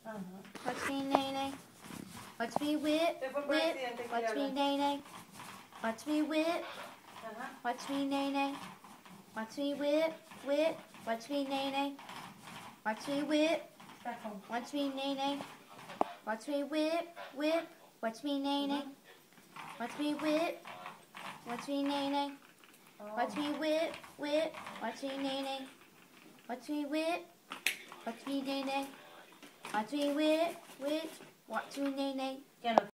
Watch me nay nay. Watch me whip, whip. Watch me nay nay. Watch me whip. Watch me nay nay. Watch me whip, whip. Watch me nay nay. Watch me whip. Watch me nay nay. Watch me whip, whip. Watch me nay nay. Watch me whip. Watch me nay nay. Watch me whip, whip. Watch me nay nay. Watch me whip. Watch me nay nay. Watch me whip, whip. Watch me nay nay.